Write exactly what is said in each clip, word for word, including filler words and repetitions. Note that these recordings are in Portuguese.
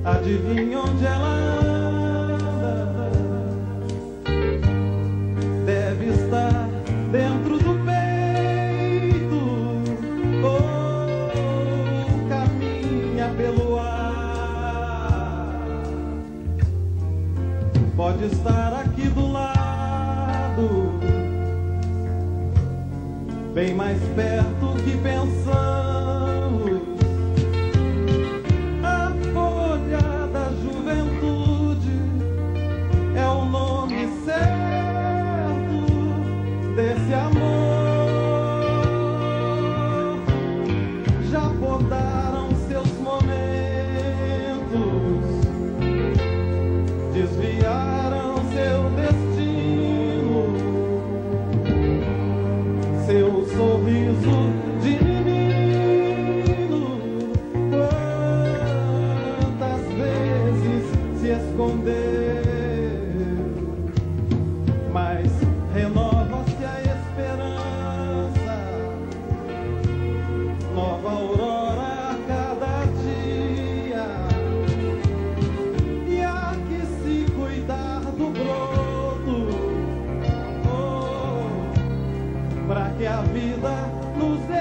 Adivinha onde ela anda? Deve estar dentro do peito ou caminha pelo ar. Pode estar aqui do lado, bem mais perto que pensamos. A folha da juventude é o nome certo desse amor. Já podaram seus momentos, desviaram seu destino, seu sorriso de menino. Quantas vezes se escondeu, mas renova-se a esperança, nova aurora a cada dia. E há que se cuidar do broto, oh, pra que a vida nos dê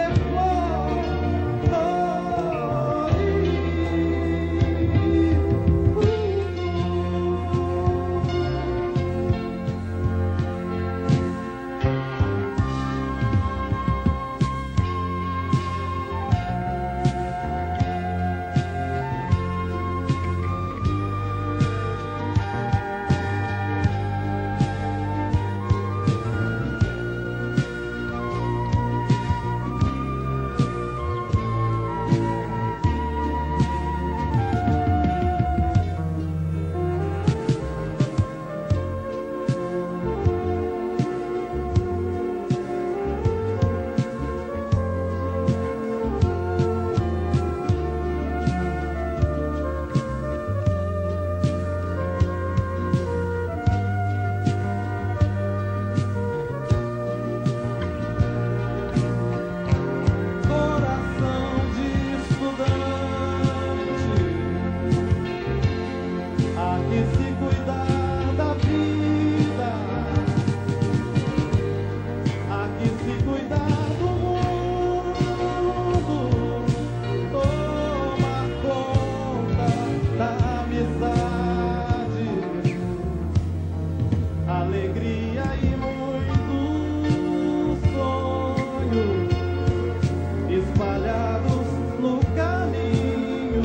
alegria e muitos sonhos espalhados no caminho.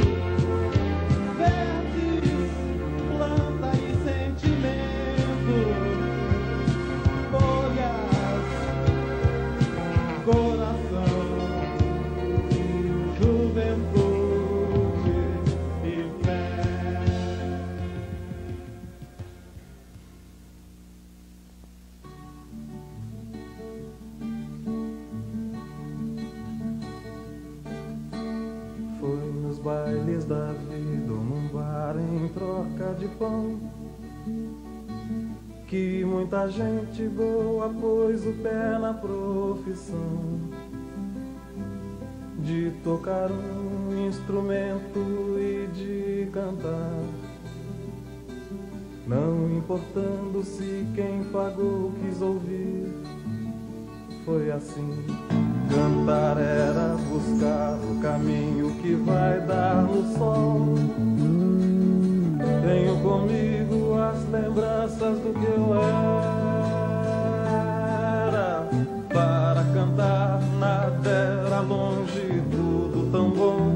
Verdes, planta e sentimento, folhas, coração, juventude e fé. Bailes da vida ou num bar em troca de pão, que muita gente boa pôs o pé na profissão de tocar um instrumento e de cantar, não importando se quem pagou quis ouvir. Foi assim. Cantar era buscar o caminho que vai dar no sol. Tenho comigo as lembranças do que eu era. Para cantar nada era longe, tudo tão bom.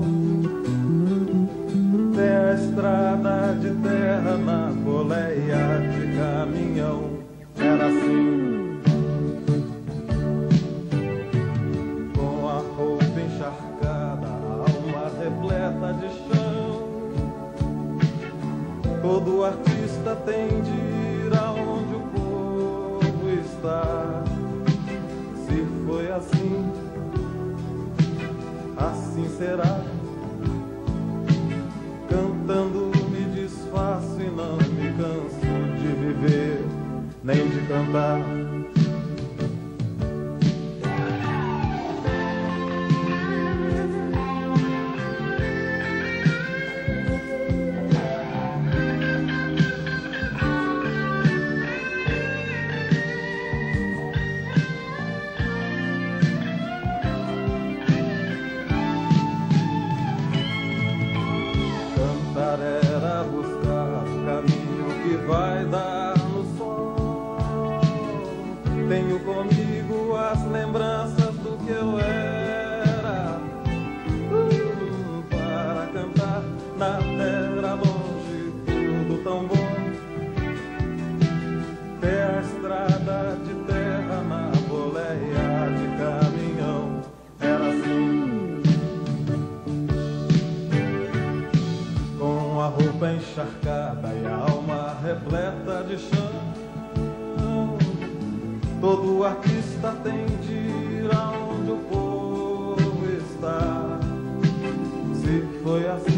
Até a estrada de terra na boleia de caminhão. Era assim. De chão, todo artista tem de ir aonde o povo está. Se foi assim, assim será. Cantando me desfaço e não me canso de viver, nem de cantar. Cantar era buscar o caminho que vai dar no sol. Tenho comigo as lembranças do que eu era, uh, para cantar na terra longe, tudo tão bom. Ter a estrada de terra na boleia de caminhão, era assim. Com a roupa encharcada e a alma repleta de chão, todo artista tem de ir aonde o povo está. Se foi assim